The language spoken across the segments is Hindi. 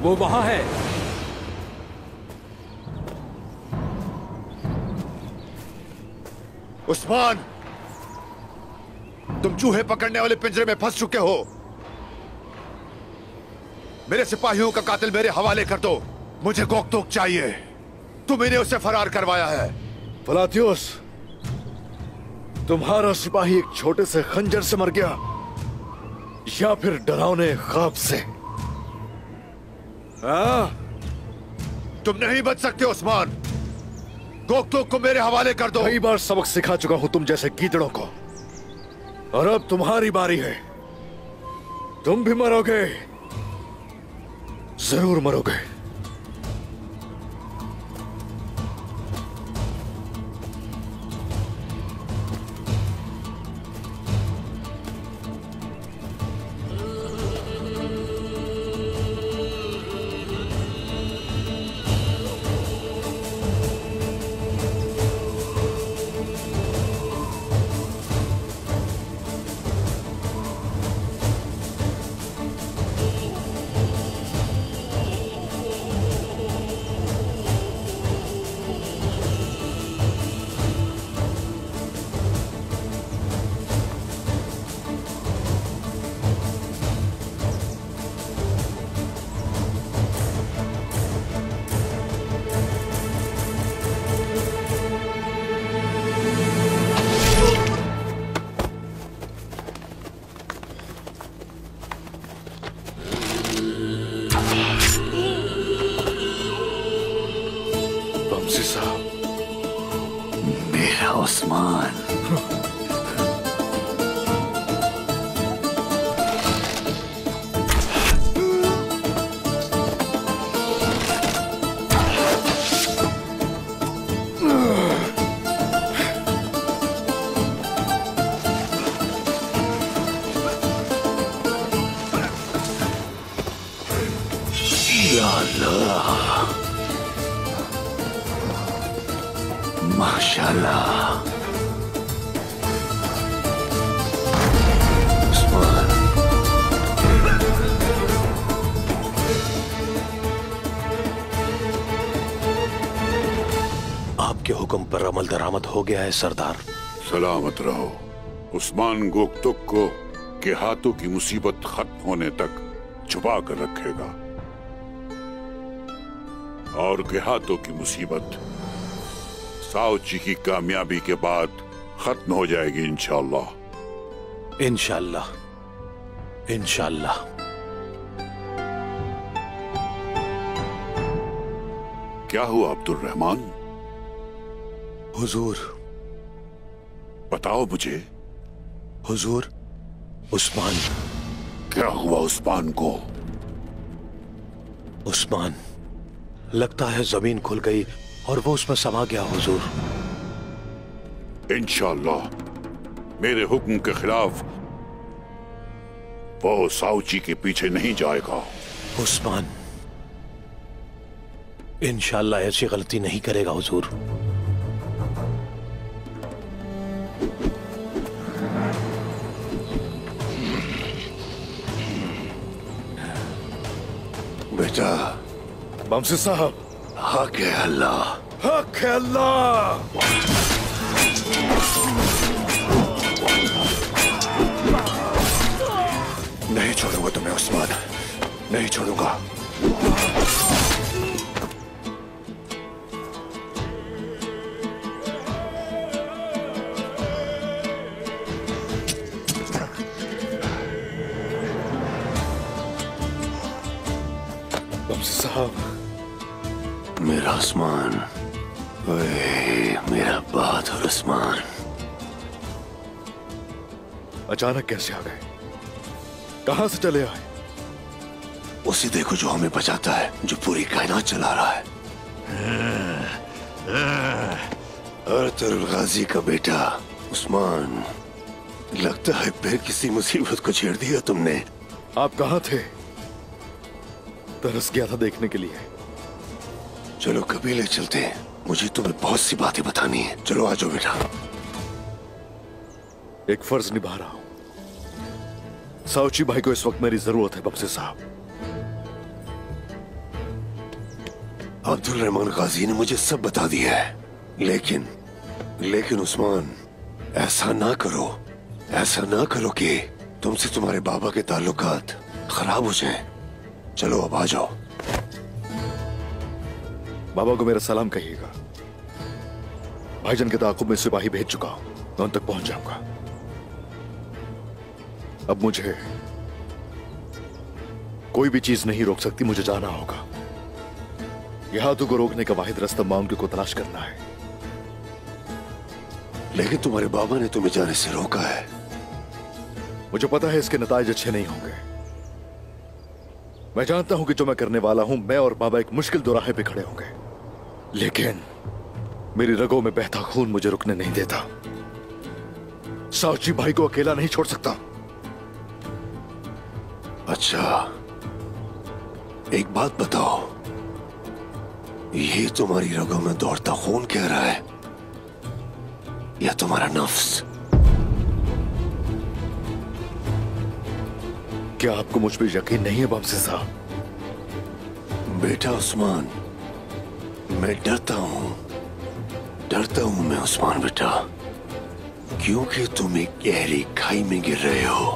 वो वहां है। उस्मान, तुम चूहे पकड़ने वाले पिंजरे में फंस चुके हो। मेरे सिपाहियों का कातिल मेरे हवाले कर दो। मुझे गोकतोक चाहिए। तुम इन्हें उसे फरार करवाया है। फलातियोस, तुम्हारा सिपाही एक छोटे से खंजर से मर गया या फिर डरावने ख्वाब से? तुम नहीं बच सकते उस्मान। गोकतोक को मेरे हवाले कर दो। कई बार सबक सिखा चुका हूं तुम जैसे गीदड़ों को, और अब तुम्हारी बारी है। तुम भी मरोगे, जरूर मरोगे। मेरा उस्मान। या अल्लाह, माशाल्लाह। उस्मान, आपके हुक्म पर अमल दरामद हो गया है सरदार। सलामत रहो। उस्मान गोकतुक को के हाथों की मुसीबत खत्म होने तक छुपा कर रखेगा, और के हाथों की मुसीबत साउची की कामयाबी के बाद खत्म हो जाएगी इंशाअल्लाह। इंशाअल्लाह, इंशाअल्लाह। क्या हुआ अब्दुल रहमान? हुजूर, बताओ मुझे। हुजूर, उस्मान। क्या हुआ उस्मान को? उस्मान, लगता है जमीन खुल गई और वो उसमें समा गया हुजूर। इंशाअल्लाह मेरे हुक्म के खिलाफ वो साउची के पीछे नहीं जाएगा। उस्मान इंशाअल्लाह ऐसी गलती नहीं करेगा हुजूर। बेटा। बमसी साहब। हक है अल्लाह, हक है अल्लाह। नहीं छोड़ूंगा तुम्हें उस्मान, नहीं छोड़ूंगा। बमसी साहब। मेरा उस्मान, ओए मेरा बहादुर उस्मान। अचानक कैसे आ गए? कहां से चले आए? उसी देखो जो हमें बचाता है, जो पूरी कायनात चला रहा है। अर्तुगरुल गाजी का बेटा उस्मान, लगता है फिर किसी मुसीबत को छेड़ दिया तुमने। आप कहां थे? तरस गया था देखने के लिए। चलो कबीले चलते हैं, मुझे तुम्हें बहुत सी बातें बतानी है। चलो आ जाओ बेटा। एक फर्ज निभा रहा हूं। साउची भाई को इस वक्त मेरी जरूरत है बमसी साहब। अब्दुल रहमान गाजी ने मुझे सब बता दिया है, लेकिन उस्मान, ऐसा ना करो कि तुमसे तुम्हारे बाबा के ताल्लुकात खराब हो जाएं। चलो अब आ जाओ। बाबा को मेरा सलाम कहिएगा। भाईजान के ताकुब में सिपाही भेज चुका हूं, मैं उन तक पहुंच जाऊंगा। अब मुझे कोई भी चीज नहीं रोक सकती, मुझे जाना होगा। यह हाथों को रोकने का वाहिद रास्ता माउंटी को तलाश करना है। लेकिन तुम्हारे बाबा ने तुम्हें जाने से रोका है। मुझे पता है इसके नताइज अच्छे नहीं होंगे। मैं जानता हूं कि जो मैं करने वाला हूं, मैं और बाबा एक मुश्किल दोराहे पे खड़े होंगे, लेकिन मेरी रगों में बहता खून मुझे रुकने नहीं देता। साउची भाई को अकेला नहीं छोड़ सकता। अच्छा, एक बात बताओ, ये तुम्हारी रगों में दौड़ता खून कह रहा है या तुम्हारा नफ्स? क्या आपको मुझ पर यकीन नहीं है बमसे साहब? बेटा उस्मान, मैं डरता हूं मैं उस्मान बेटा, क्योंकि तुम एक गहरी खाई में गिर रहे हो।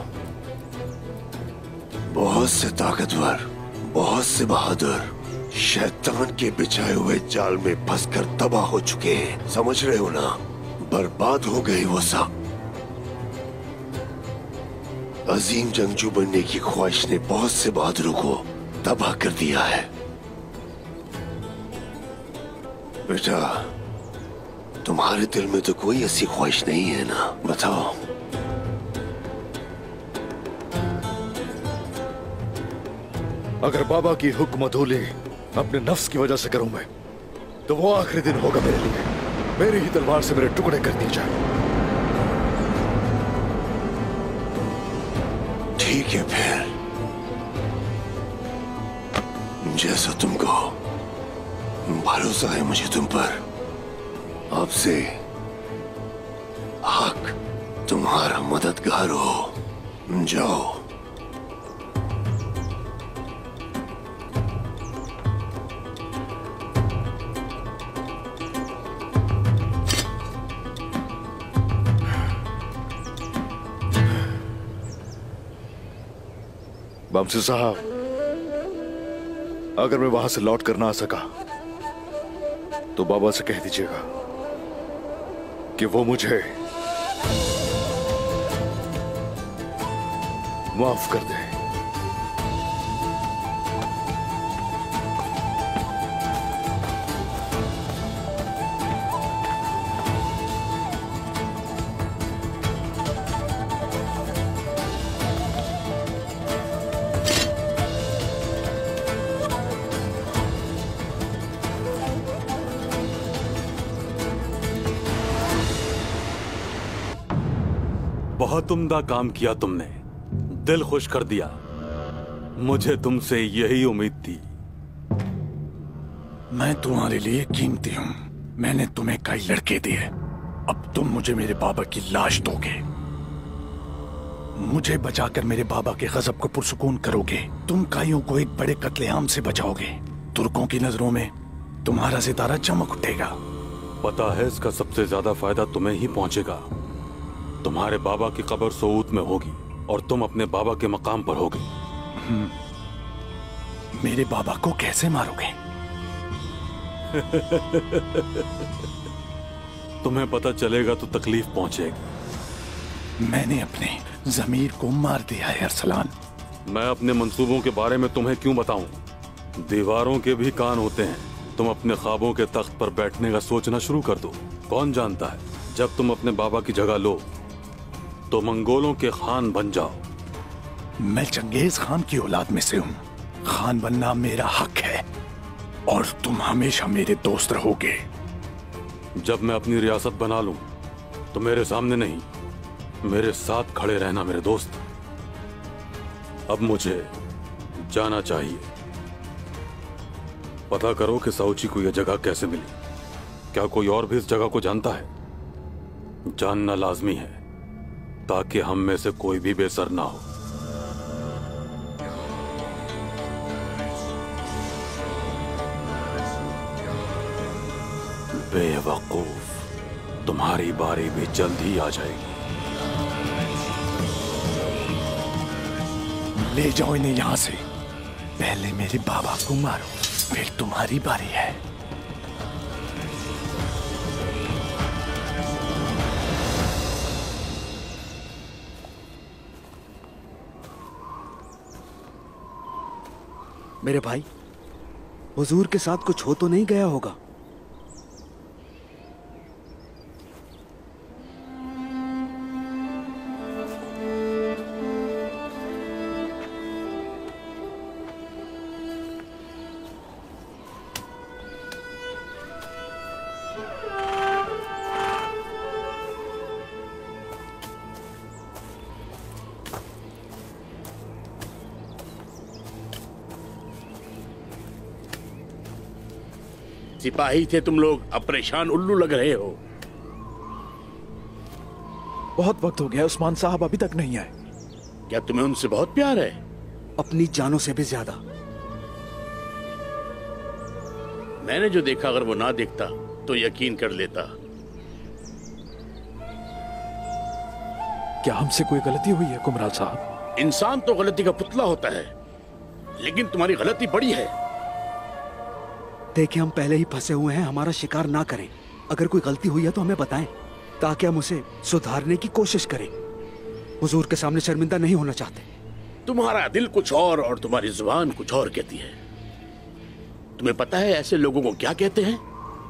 बहुत से ताकतवर, बहुत से बहादुर शैतान के बिछाए हुए जाल में फंसकर तबाह हो चुके हैं। समझ रहे हो ना? बर्बाद हो गए वो सब। अजीम जंगजू बनने की ख्वाहिश ने बहुत से बहादुरों को तबाह कर दिया है। बेटा, तुम्हारे दिल में तो कोई ऐसी ख्वाहिश नहीं है ना? बताओ। अगर बाबा की हुक्मतूली अपने नफ्स की वजह से करूं मैं, तो वो आखिरी दिन होगा मेरे लिए। मेरी ही तलवार से मेरे टुकड़े कर दिए जाए। ठीक है फिर, जैसा तुमको भरोसा है मुझे तुम पर। आपसे हक तुम्हारा मददगार हो। जाओ। बमसे साहब, अगर मैं वहां से लौट कर ना आ सका, तो बाबा से कह दीजिएगा कि वो मुझे माफ कर दे। बहुत उम्दा काम किया तुमने, दिल खुश कर दिया। मुझे तुमसे यही उम्मीद थी। मैं तुम्हारे लिए कीमती हूं। मैंने तुम्हें कई लड़के दिए, अब तुम मुझे मेरे बाबा की लाश दोगे। मुझे बचाकर मेरे बाबा के गजब को पुरसुकून करोगे। तुम काइयों को एक बड़े कत्लेआम से बचाओगे। तुर्कों की नजरों में तुम्हारा सितारा चमक उठेगा। पता है, इसका सबसे ज्यादा फायदा तुम्हें ही पहुंचेगा। तुम्हारे बाबा की कब्र सऊद में होगी और तुम अपने बाबा के मकाम पर होगे। मेरे बाबा को कैसे मारोगे? तुम्हें पता चलेगा तो तकलीफ पहुंचेगी। मैंने अपने जमीर को मार दिया है अरसलान। मैं अपने मंसूबों के बारे में तुम्हें क्यों बताऊं? दीवारों के भी कान होते हैं। तुम अपने ख्वाबों के तख्त पर बैठने का सोचना शुरू कर दो। कौन जानता है, जब तुम अपने बाबा की जगह लो तो मंगोलों के खान बन जाओ। मैं चंगेज खान की औलाद में से हूँ। खान बनना मेरा हक है और तुम हमेशा मेरे दोस्त रहोगे। जब मैं अपनी रियासत बना लूं तो मेरे सामने नहीं, मेरे साथ खड़े रहना मेरे दोस्त। अब मुझे जाना चाहिए। पता करो कि साउची को यह जगह कैसे मिली। क्या कोई और भी इस जगह को जानता है? जानना लाजमी है ताकि हम में से कोई भी बेसर ना हो। बेवकूफ, तुम्हारी बारी भी जल्द ही आ जाएगी। ले जाओ इन्हें यहां से। पहले मेरे बाबा को मारो, फिर तुम्हारी बारी है। मेरे भाई, हुजूर के साथ कुछ हो तो नहीं गया होगा? सिपाही थे तुम लोग, अब परेशान उल्लू लग रहे हो। बहुत वक्त हो गया, उस्मान साहब अभी तक नहीं आए। क्या तुम्हें उनसे बहुत प्यार है? अपनी जानों से भी ज्यादा। मैंने जो देखा अगर वो ना देखता तो यकीन कर लेता। क्या हमसे कोई गलती हुई है कुमराल साहब? इंसान तो गलती का पुतला होता है, लेकिन तुम्हारी गलती बड़ी है। देखिए, हम पहले ही फंसे हुए हैं, हमारा शिकार ना करें। अगर कोई गलती हुई है तो हमें बताएं, ताकि हम उसे सुधारने की कोशिश करें। हुजूर के सामने शर्मिंदा नहीं होना चाहते। तुम्हारा दिल कुछ और तुम्हारी जुबान कुछ और कहती है। तुम्हें पता है ऐसे लोगों को क्या कहते हैं?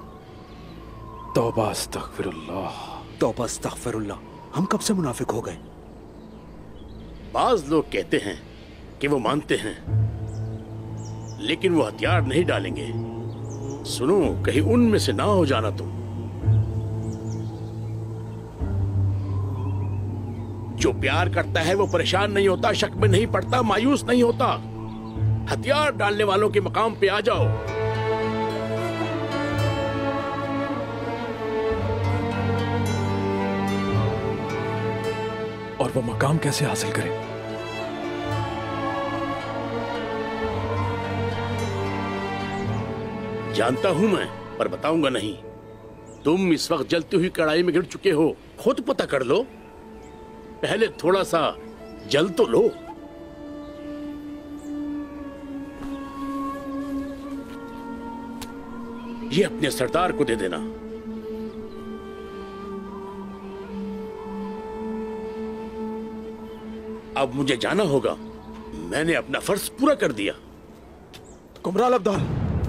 तौबा अस्तगफिरुल्लाह। तौबा अस्तगफिरुल्लाह। हम कब से मुनाफिक हो गए? बाज लोग कहते हैं कि वो मानते हैं, लेकिन वो हथियार नहीं डालेंगे। सुनो, कहीं उनमें से ना हो जाना तुम। जो प्यार करता है वो परेशान नहीं होता, शक में नहीं पड़ता, मायूस नहीं होता। हथियार डालने वालों के मकाम पे आ जाओ। और वो मकाम कैसे हासिल करें? जानता हूं मैं, पर बताऊंगा नहीं। तुम इस वक्त जलती हुई कढ़ाई में गिर चुके हो, खुद पता कर लो। पहले थोड़ा सा जल तो लो। ये अपने सरदार को दे देना। अब मुझे जाना होगा, मैंने अपना फर्ज पूरा कर दिया। कुमराल अब्दाल,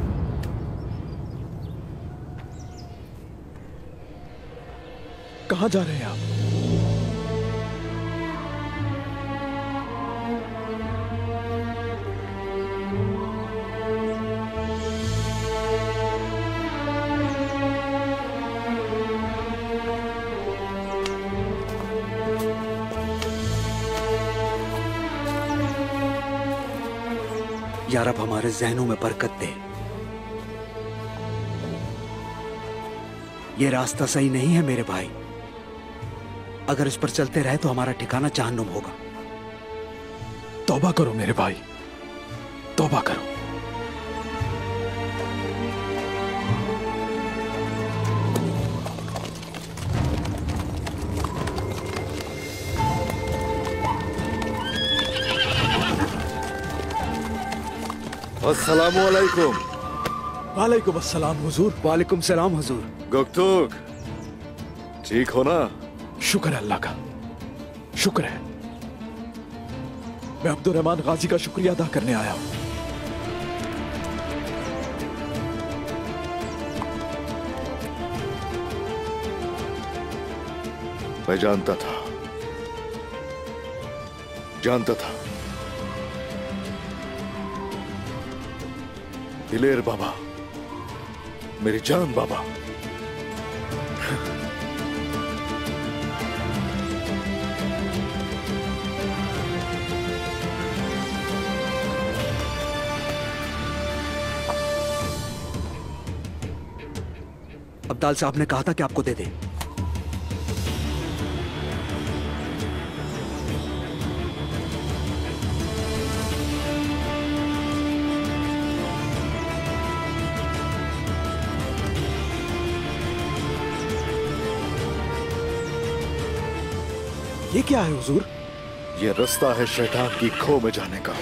कहां जा रहे हैं आप? यार, अब हमारे जहनों में बरकत दे। ये रास्ता सही नहीं है मेरे भाई। अगर इस पर चलते रहे तो हमारा ठिकाना जहन्नुम होगा। तौबा करो मेरे भाई, तौबा करो। अस्सलामु अलैकुम। वालेकुम अस्सलाम हुजूर। वालेकुम सलाम हुजूर। गुक्तुक, ठीक हो ना? शुक्र है अल्लाह का, शुक्र है। मैं अब्दुर्रहमान गाजी का शुक्रिया अदा करने आया हूं। मैं जानता था, दिलेर बाबा, मेरी जान बाबा। अब्दाल साहब ने कहा था कि आपको दे दे। ये क्या है हुजूर? ये रास्ता है शैतान की खो में जाने का।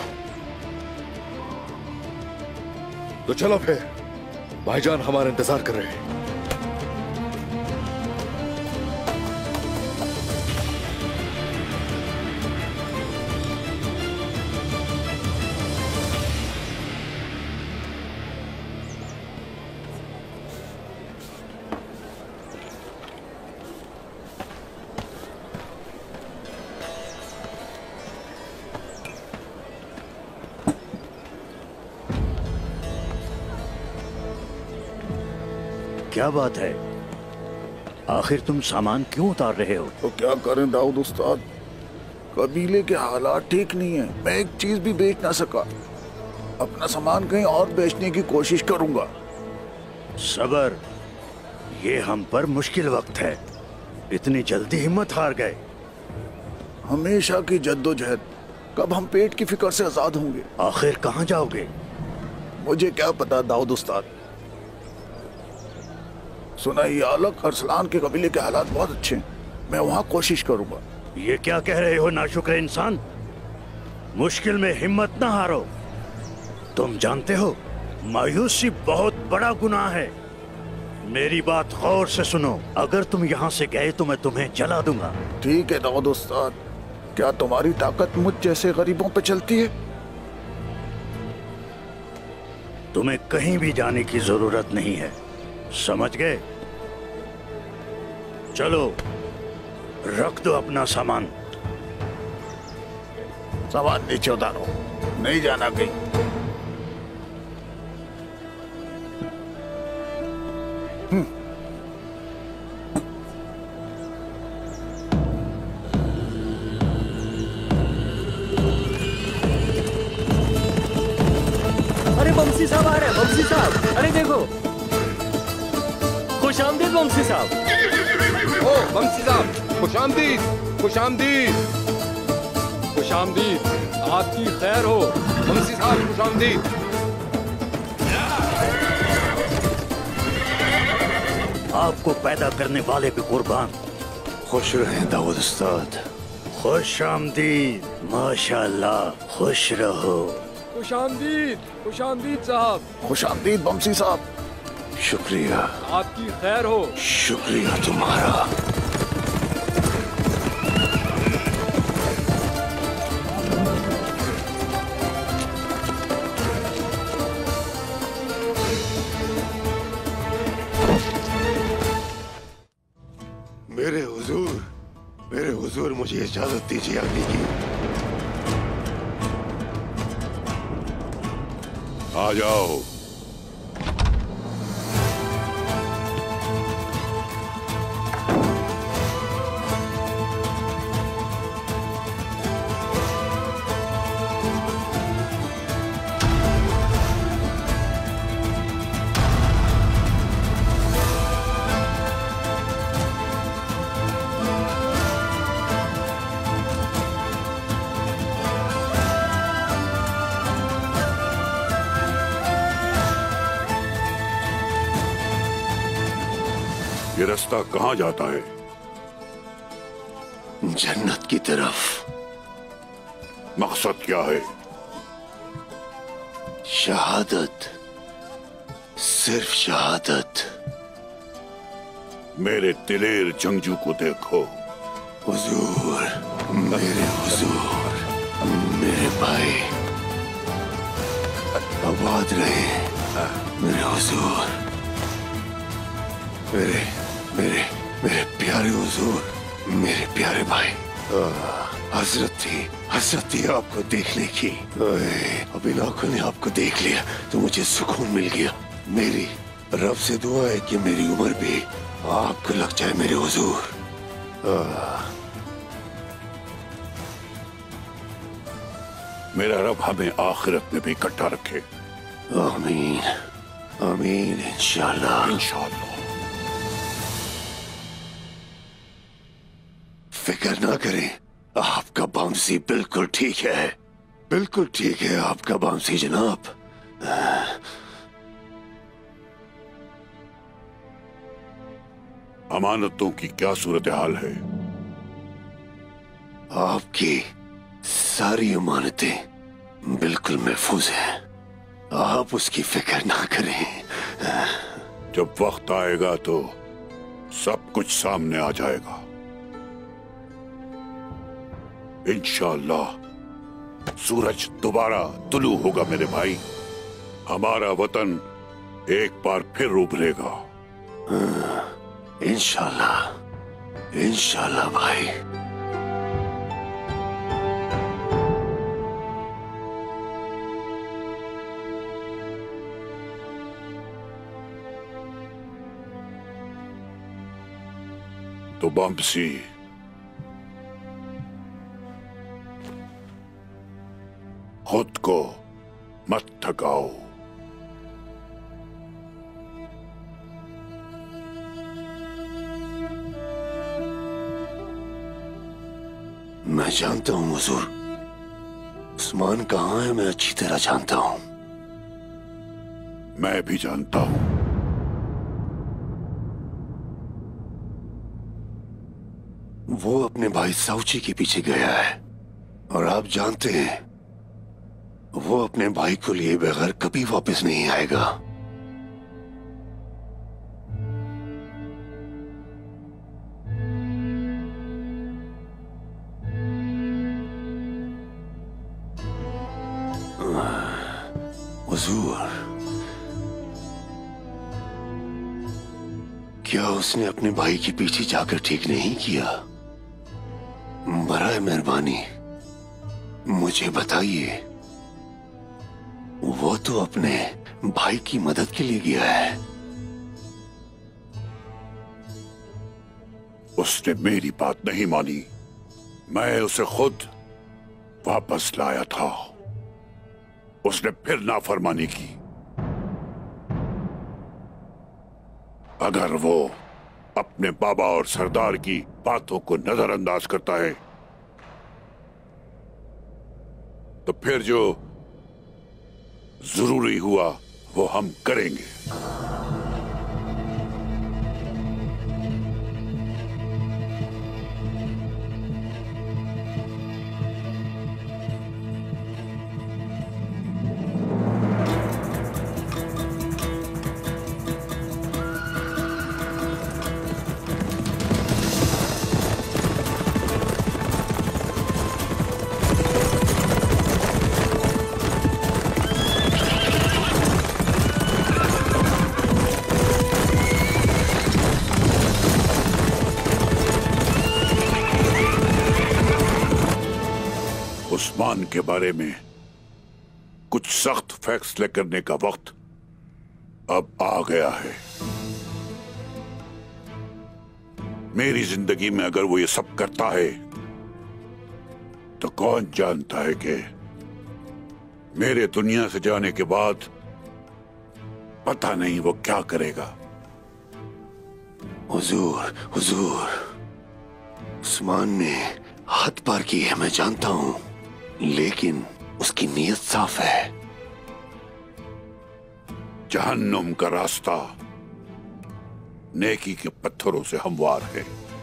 तो चलो फिर, भाईजान हमारा इंतजार कर रहे हैं। क्या बात है? आखिर तुम सामान क्यों उतार रहे हो? तो क्या करें दाऊद उस्ताद, कबीले के हालात ठीक नहीं है। मैं एक चीज भी बेच ना सका। अपना सामान कहीं और बेचने की कोशिश करूंगा। सबर, ये हम पर मुश्किल वक्त है। इतनी जल्दी हिम्मत हार गए। हमेशा की जद्दोजहद, कब हम पेट की फिक्र से आजाद होंगे? आखिर कहाँ जाओगे? मुझे क्या पता दाऊद उस्ताद। सुना ये अलग अरसलान के कबीले के हालात बहुत अच्छे हैं। मैं वहां कोशिश करूंगा। ये क्या कह रहे हो नाशुक्र इंसान? मुश्किल में हिम्मत ना हारो। तुम जानते हो मायूसी बहुत बड़ा गुनाह है। मेरी बात गौर से सुनो। अगर तुम यहाँ से गए तो मैं तुम्हें जला दूंगा। ठीक है दाऊद उस्ताद, क्या तुम्हारी ताकत मुझ जैसे गरीबों पे चलती है? तुम्हें कहीं भी जाने की जरूरत नहीं है, समझ गए? चलो रख दो अपना सामान। सामान नीचे उतारो, नहीं जाना कहीं। अरे बमसी साहब आ रहे हैं, बमसी साहब। अरे देखो, खुश आमदीद बमसी साहब। ओ बमसी साहब, खुश आमदीद, खुश आमदीद, खुश आमदीद। आपकी खैर हो बमसी साहब, खुश आमदीद। आपको पैदा करने वाले पे कुर्बान। खुश रहें दाऊद उस्ताद। खुश आमदीद, माशाल्लाह, खुश रहो। खुश आमदीद साहब। खुश आमदीद बमसी साहब। शुक्रिया, आपकी खैर हो। शुक्रिया तुम्हारा। मेरे हुजूर मुझे इजाजत दीजिए आने की। आ जाओ। ये रास्ता कहाँ जाता है? जन्नत की तरफ। मकसद क्या है? शहादत, सिर्फ शहादत। मेरे दिलेर जंगजू को देखो। हुजूर, मेरे हुजूर, मेरे भाई आबाद रहे। मेरे हुजूर, मेरे प्यारे हुजूर, मेरे प्यारे भाई। हसरत थी आपको देखने की। अब इन आंखों ने आपको देख लिया तो मुझे सुकून मिल गया। मेरी रब से दुआ है कि मेरी उम्र भी आपको लग जाए मेरे हुजूर। मेरा रब हमें आखिरत में भी इकट्ठा रखे। आमीन, आमीन, इंशाल्लाह, इंशाल्लाह। फिक्र ना करें, आपका बाउंसी बिल्कुल ठीक है। बिल्कुल ठीक है आपका बाउंसी जनाब। अमानतों की क्या सूरत हाल है? आपकी सारी अमानतें बिल्कुल महफूज हैं। आप उसकी फिक्र ना करें। जब वक्त आएगा तो सब कुछ सामने आ जाएगा। इंशाअल्लाह सूरज दोबारा तुलू होगा मेरे भाई। हमारा वतन एक बार फिर उभरेगा। इंशाअल्लाह, इंशाअल्लाह भाई। तो बम्सी, खुद को मत थकाओ। मैं जानता हूं हुजूर, उस्मान कहां है मैं अच्छी तरह जानता हूं। मैं भी जानता हूं। वो अपने भाई साउची के पीछे गया है और आप जानते हैं वो अपने भाई को लिए बगैर कभी वापस नहीं आएगा। हुजूर, क्या उसने अपने भाई के पीछे जाकर ठीक नहीं किया? बराए मेहरबानी मुझे बताइए। वो तो अपने भाई की मदद के लिए गया है। उसने मेरी बात नहीं मानी। मैं उसे खुद वापस लाया था। उसने फिर नाफरमानी की। अगर वो अपने बाबा और सरदार की बातों को नजरअंदाज करता है तो फिर जो जरूरी हुआ वो हम करेंगे। उस्मान के बारे में कुछ सख्त फैसले करने का वक्त अब आ गया है। मेरी जिंदगी में अगर वो ये सब करता है तो कौन जानता है कि मेरे दुनिया से जाने के बाद पता नहीं वो क्या करेगा। हुजूर, हुजूर, उस्मान ने हद पार की है मैं जानता हूं, लेकिन उसकी नीयत साफ है। जहन्नुम का रास्ता नेकी के पत्थरों से हमवार है।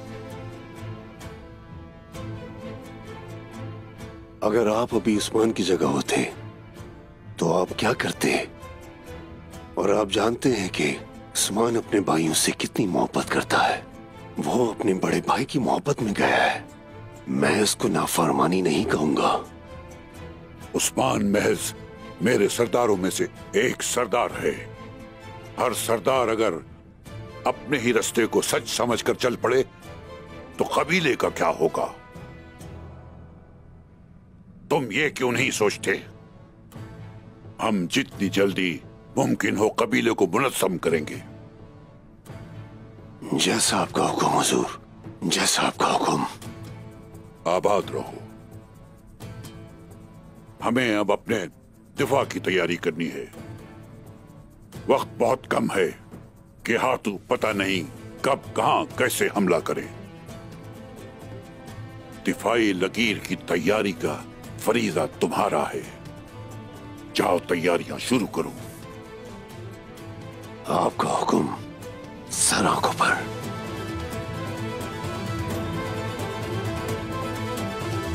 अगर आप अभी उस्मान की जगह होते तो आप क्या करते? और आप जानते हैं कि उस्मान अपने भाइयों से कितनी मोहब्बत करता है। वो अपने बड़े भाई की मोहब्बत में गया है। मैं इसको नाफरमानी नहीं कहूंगा। उस्मान महज मेरे सरदारों में से एक सरदार है। हर सरदार अगर अपने ही रास्ते को सच समझकर चल पड़े तो कबीले का क्या होगा? तुम ये क्यों नहीं सोचते? हम जितनी जल्दी मुमकिन हो कबीले को मुनज़्ज़म करेंगे। जैसा आपका हुक्म हुजूर, जैसा आपका हुक्म। आबाद रहो। हमें अब अपने दिफा की तैयारी करनी है। वक्त बहुत कम है कि हाथू पता नहीं कब कहां कैसे हमला करे। दिफाई लकीर की तैयारी का फरीजा तुम्हारा है। जाओ तैयारियां शुरू करो। आपका हुक्म सर आंखों पर।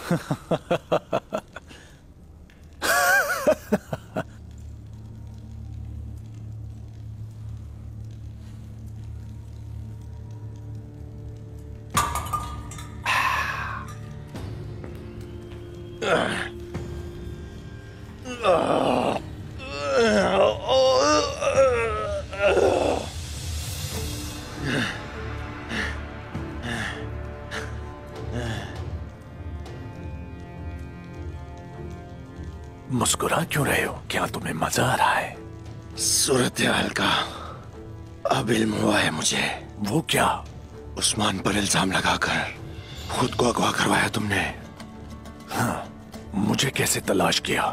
मुस्कुरा क्यों रहे हो? क्या तुम्हें मजा आ रहा है? सूरत हाल का अब इल्म हुआ है मुझे। वो क्या? उस्मान पर इल्जाम लगाकर खुद को अगवा करवाया तुमने। हाँ, मुझे कैसे तलाश किया?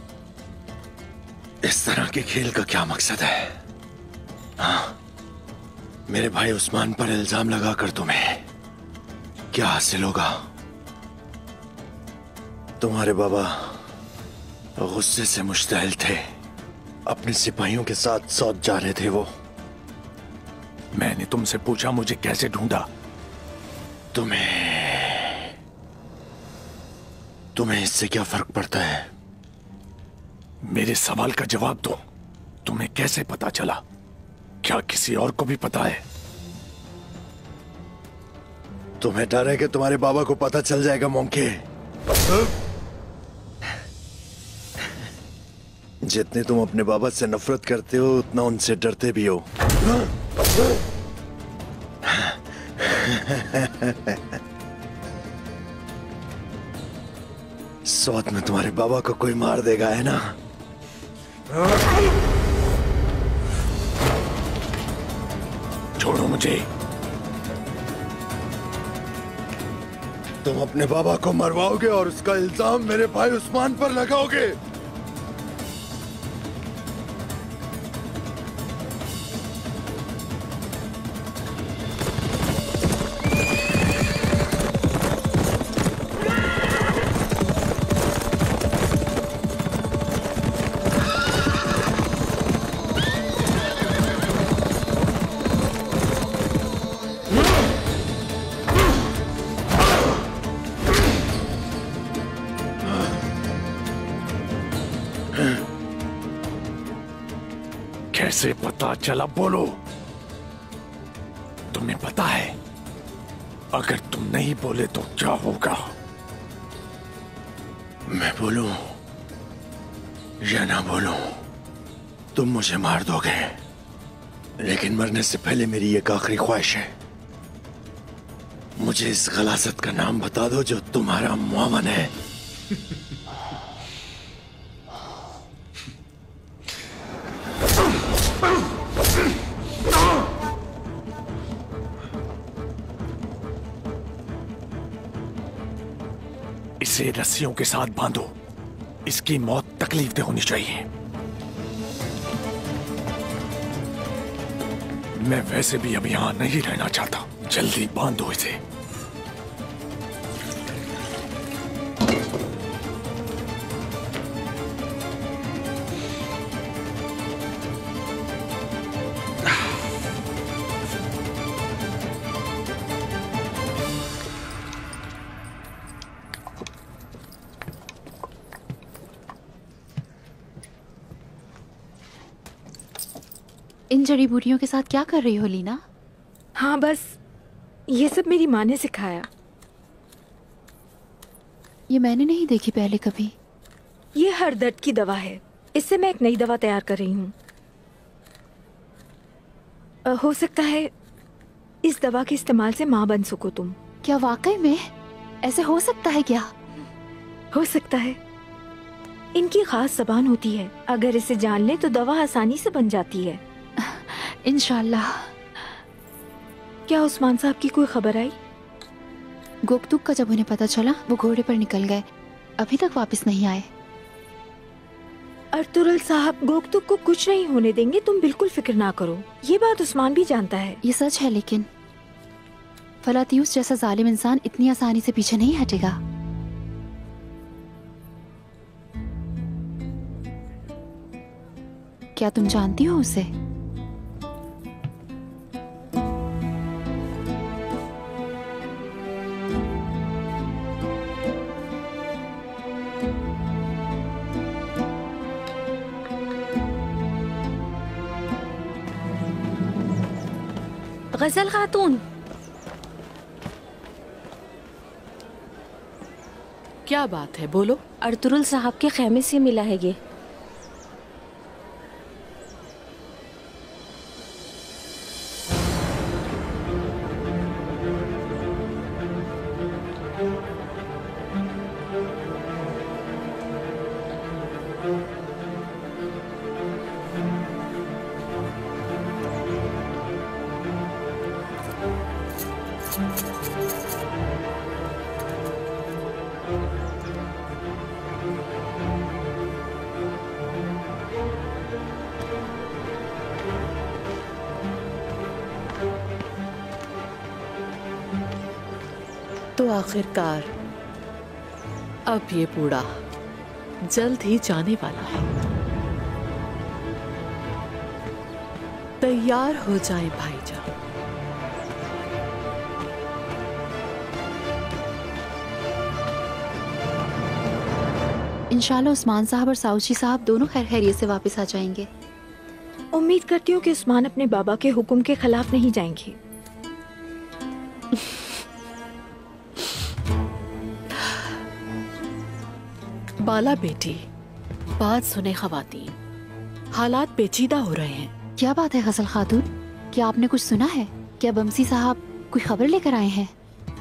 इस तरह के खेल का क्या मकसद है? हाँ, मेरे भाई उस्मान पर इल्जाम लगाकर तुम्हें क्या हासिल होगा? तुम्हारे बाबा गुस्से से मुश्तइल थे, अपने सिपाहियों के साथ सौद जा रहे थे वो। मैंने तुमसे पूछा मुझे कैसे ढूंढा? तुम्हें इससे क्या फर्क पड़ता है? मेरे सवाल का जवाब दो। तुम्हें कैसे पता चला? क्या किसी और को भी पता है? तुम्हें डर है कि तुम्हारे बाबा को पता चल जाएगा मोंके? जितने तुम अपने बाबा से नफरत करते हो उतना उनसे डरते भी हो। सौत में तुम्हारे बाबा को कोई मार देगा, है ना? छोड़ो मुझे। तुम अपने बाबा को मरवाओगे और उसका इल्जाम मेरे भाई उस्मान पर लगाओगे। कैसे पता चला? बोलो। तुम्हें पता है अगर तुम नहीं बोले तो क्या होगा? मैं बोलूं या ना बोलूं, तुम मुझे मार दोगे, लेकिन मरने से पहले मेरी एक आखिरी ख्वाहिश है। मुझे इस गलासत का नाम बता दो जो तुम्हारा मुआवन है। इसे रस्सियों के साथ बांधो। इसकी मौत तकलीफदेह होनी चाहिए। मैं वैसे भी अब यहां नहीं रहना चाहता। जल्दी बांधो इसे। इन जड़ी बूटियों के साथ क्या कर रही हो लीना? हाँ, बस ये सब मेरी माँ ने सिखाया। ये मैंने नहीं देखी पहले कभी। ये हर दर्द की दवा है। इससे मैं एक नई दवा तैयार कर रही हूँ। हो सकता है इस दवा के इस्तेमाल से माँ बन सको तुम। क्या वाकई में ऐसे हो सकता है? क्या हो सकता है। इनकी खास ज़बान होती है, अगर इसे जान ले तो दवा आसानी से बन जाती है। इंशाल्लाह। क्या उस्मान साहब की कोई खबर आई? गोकतुक का जब उन्हें पता चला वो घोड़े पर निकल गए, अभी तक वापस नहीं आए। अर्तुगरुल साहब गोकतुक को कुछ नहीं होने देंगे, तुम बिल्कुल फिक्र ना करो। ये बात उस्मान भी जानता है। ये सच है, लेकिन फलातियूस जैसा जालिम इंसान इतनी आसानी से पीछे नहीं हटेगा। क्या तुम जानती हो उसे? गजल खातून, क्या बात है, बोलो। अर्तुरुल साहब के खेमे से मिला है ये। तो आखिरकार अब ये बूढ़ा जल्द ही जाने वाला है। तैयार हो जाए भाईजान। इंशाल्लाह उस्मान साहब और साउची साहब दोनों खैर खैरियत से वापस आ जाएंगे। उम्मीद करती हूँ कि उस्मान अपने बाबा के हुक्म के खिलाफ नहीं जाएंगे। बाला बेटी, बात सुने खवातीन, हालात पेचीदा हो रहे हैं। क्या बात है गजल खातून, क्या आपने कुछ सुना है? क्या बमसी साहब कोई खबर लेकर आए हैं?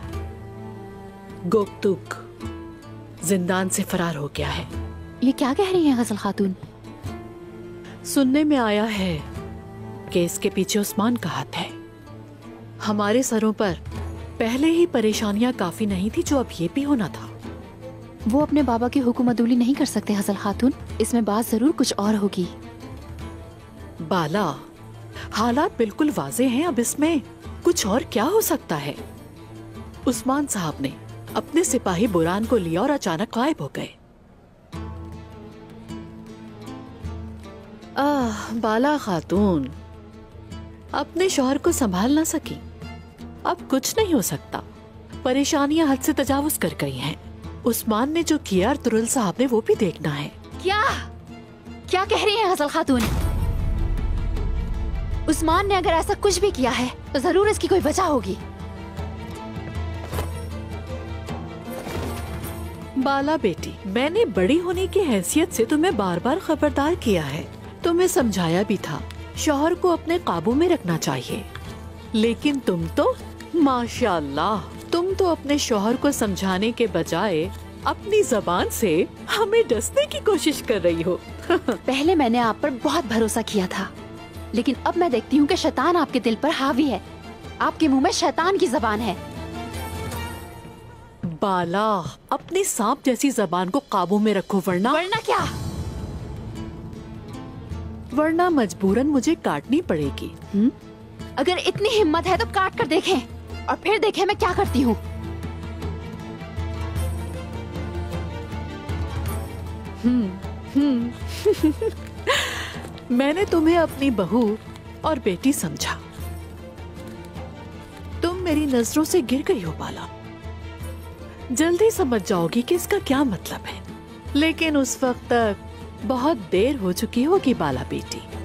गोकतुक जिंदान से फरार हो गया है। ये क्या कह रही हैं गजल खातून? सुनने में आया है कि इसके पीछे उस्मान का हाथ है। हमारे सरों पर पहले ही परेशानियां काफी नहीं थी, जो अब ये भी होना था। वो अपने बाबा की हुक्म अदूली नहीं कर सकते गजल खातून, इसमें बात जरूर कुछ और होगी। बाला, हालात बिल्कुल वाज़े हैं, अब इसमें कुछ और क्या हो सकता है? उस्मान साहब ने अपने सिपाही बुरान को लिया और अचानक गायब हो गए। बाला खातून अपने शौहर को संभाल ना सकी, अब कुछ नहीं हो सकता। परेशानियां हद से तजावुज कर गई हैं। उस्मान ने जो किया अर्तुरुल साहब ने वो भी देखना है। क्या क्या कह रही हैं गजल खातून? उस्मान ने अगर ऐसा कुछ भी किया है तो जरूर इसकी कोई वजह होगी। बाला बेटी, मैंने बड़ी होने की हैसियत से तुम्हें बार बार खबरदार किया है, तुम्हें समझाया भी था शौहर को अपने काबू में रखना चाहिए, लेकिन तुम तो माशाअल्लाह, तुम तो अपने शौहर को समझाने के बजाय अपनी जबान से हमें डसने की कोशिश कर रही हो। पहले मैंने आप पर बहुत भरोसा किया था, लेकिन अब मैं देखती हूँ कि शैतान आपके दिल पर हावी है। आपके मुंह में शैतान की जबान है। बाला, अपनी सांप जैसी जबान को काबू में रखो, वरना क्या? वरना मजबूरन मुझे काटनी पड़ेगी। अगर इतनी हिम्मत है तो काट कर देखें और फिर देखें मैं क्या करती हूँ। मैंने तुम्हें अपनी बहू और बेटी समझा, तुम मेरी नजरों से गिर गई हो बाला। जल्दी समझ जाओगी कि इसका क्या मतलब है, लेकिन उस वक्त तक बहुत देर हो चुकी होगी बाला बेटी।